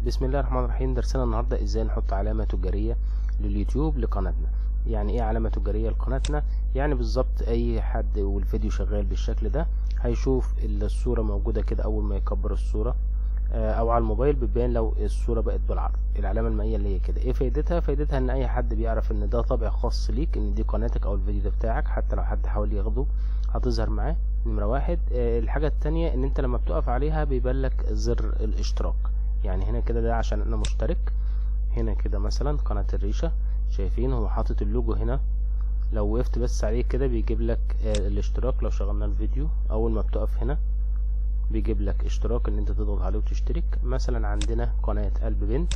بسم الله الرحمن الرحيم. درسنا النهارده ازاي نحط علامة تجارية لليوتيوب لقناتنا. يعني ايه علامة تجارية لقناتنا؟ يعني بالظبط اي حد والفيديو شغال بالشكل ده هيشوف الصورة موجودة كده اول ما يكبر الصورة او على الموبايل بتبان لو الصورة بقت بالعرض. العلامة المائية اللي هي كده ايه فايدتها؟ فايدتها ان اي حد بيعرف ان ده طابع خاص ليك، ان دي قناتك او الفيديو ده بتاعك، حتى لو حد حاول ياخده هتظهر معاه. نمرة واحد. الحاجة التانية ان انت لما بتقف عليها بيبان لك زر الاشتراك. يعني هنا كده ده عشان انا مشترك. هنا كده مثلا قناة الريشة، شايفين هو حاطط اللوجو هنا. لو وقفت بس عليه كده بيجيب لك الاشتراك. لو شغلنا الفيديو اول ما بتقف هنا بيجيب لك اشتراك ان انت تضغط عليه وتشترك. مثلا عندنا قناة قلب بنت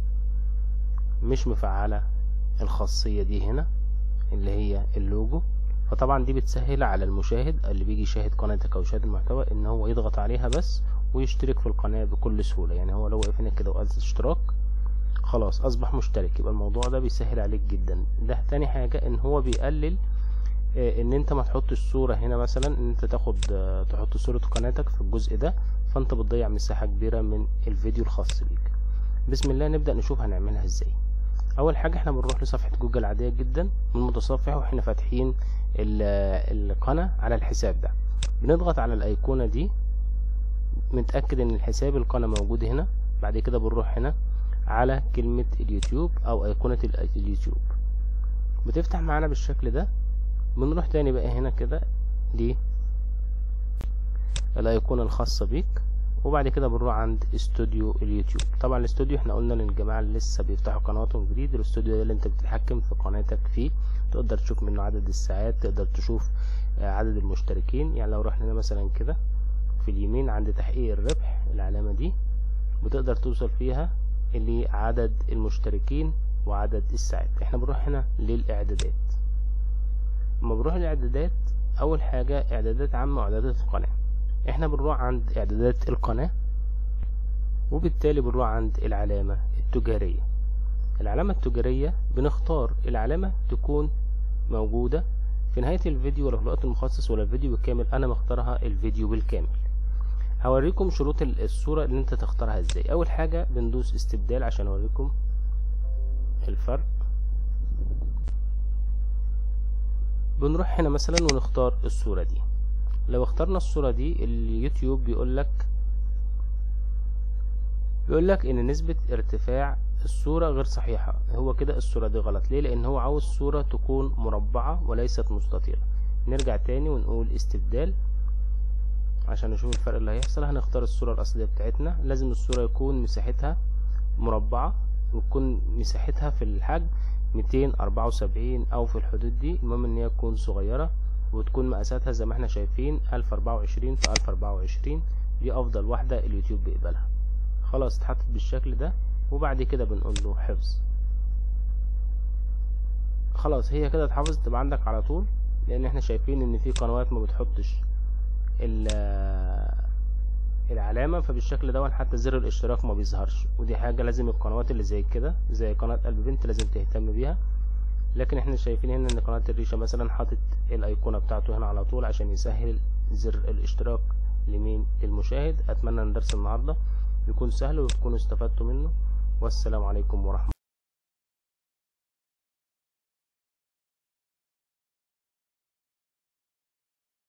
مش مفعلة الخاصية دي هنا اللي هي اللوجو، فطبعا دي بتسهل على المشاهد اللي بيجي يشاهد قناتك او يشاهد المحتوى ان هو يضغط عليها بس ويشترك في القناة بكل سهولة. يعني هو لو وقف هنا كده وقال اشتراك خلاص اصبح مشترك، يبقى الموضوع ده بيسهل عليك جدا. ده تاني حاجة ان هو بيقلل ان انت ما تحطش صورة هنا، مثلا ان انت تحط صورة قناتك في الجزء ده، فانت بتضيع مساحة كبيرة من الفيديو الخاص بيك. بسم الله نبدأ نشوف هنعملها ازاي. اول حاجة احنا بنروح لصفحة جوجل عادية جدا من المتصفح، واحنا فاتحين القناة على الحساب ده بنضغط على الايقونة دي، متأكد ان الحساب القناة موجود هنا. بعد كده بنروح هنا على كلمة اليوتيوب او ايقونة اليوتيوب، بتفتح معانا بالشكل ده. بنروح تاني بقى هنا كده دي الايقونة الخاصة بيك، وبعد كده بنروح عند استوديو اليوتيوب. طبعا الاستوديو احنا قلنا للجماعة اللي لسه بيفتحوا قناتهم جديد، الاستوديو ده اللي انت بتتحكم في قناتك فيه، تقدر تشوف منه عدد الساعات، تقدر تشوف عدد المشتركين. يعني لو رحنا هنا مثلا كده في اليمين عند تحقيق الربح العلامة دي بتقدر توصل فيها اللي عدد المشتركين وعدد الساعات. احنا بنروح هنا للاعدادات. لما بنروح الاعدادات اول حاجة اعدادات عامة واعدادات القناة، احنا بنروح عند اعدادات القناة وبالتالي بنروح عند العلامة التجارية. العلامة التجارية بنختار العلامة تكون موجودة في نهاية الفيديو ولا في الوقت المخصص ولا الفيديو بالكامل. انا مختارها الفيديو بالكامل. هوريكم شروط الصورة اللي انت تختارها ازاي. اول حاجة بندوس استبدال عشان اوريكم الفرق. بنروح هنا مثلا ونختار الصورة دي. لو اخترنا الصورة دي اليوتيوب بيقولك ان نسبة ارتفاع الصورة غير صحيحة. هو كده الصورة دي غلط. ليه؟ لان هو عاوز صورة تكون مربعة وليست مستطيلة. نرجع تاني ونقول استبدال عشان نشوف الفرق اللي هيحصل. هنختار الصورة الأصلية بتاعتنا. لازم الصورة يكون مساحتها مربعة وتكون مساحتها في الحجم 274 أو في الحدود دي. المهم إن هي تكون صغيرة وتكون مقاساتها زي ما احنا شايفين 1024 في 1024. دي أفضل واحدة اليوتيوب بيقبلها. خلاص اتحطت بالشكل ده، وبعد كده بنقول له حفظ. خلاص هي كده اتحفظت تبقى عندك على طول، لأن احنا شايفين إن في قنوات ما بتحطش العلامة، فبالشكل ده حتى زر الاشتراك ما بيظهرش. ودي حاجة لازم القنوات اللي زي كده زي قناة قلب بنت لازم تهتم بيها. لكن احنا شايفين هنا ان قناة الريشة مثلا حاطط الايقونة بتاعته هنا على طول عشان يسهل زر الاشتراك للمشاهد. اتمنى ان درس النهاردة يكون سهل وتكونوا استفدتوا منه، والسلام عليكم ورحمة الله.